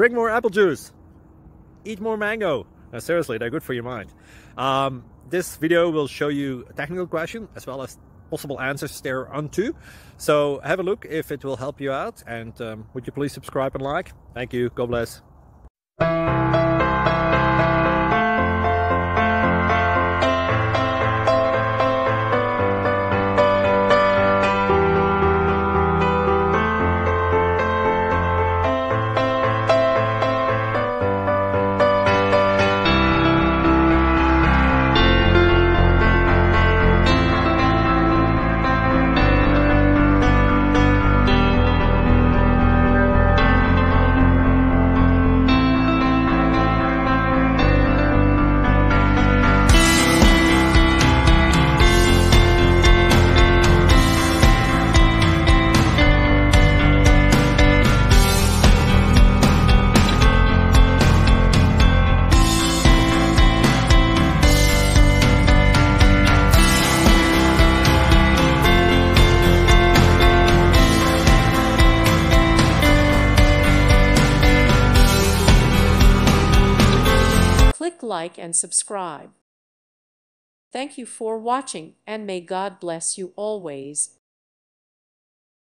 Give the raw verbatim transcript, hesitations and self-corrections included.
drink more apple juice, eat more mango. No, seriously, they're good for your mind. Um, this video will show you a technical question as well as possible answers thereunto. So have a look if it will help you out, and um, would you please subscribe and like? Thank you. God bless. Click like and subscribe. Thank you for watching, and may God bless you always.